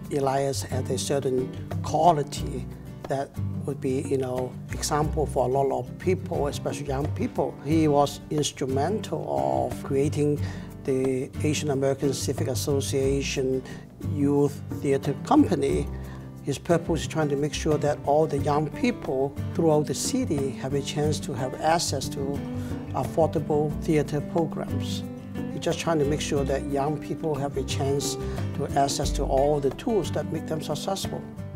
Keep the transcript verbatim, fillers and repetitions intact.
Elias had a certain quality that would be, you know, example for a lot of people, especially young people. He was instrumental of creating the Asian American Civic Association Youth Theater Company. His purpose is trying to make sure that all the young people throughout the city have a chance to have access to affordable theater programs. He's just trying to make sure that young people have a chance to access to all the tools that make them successful.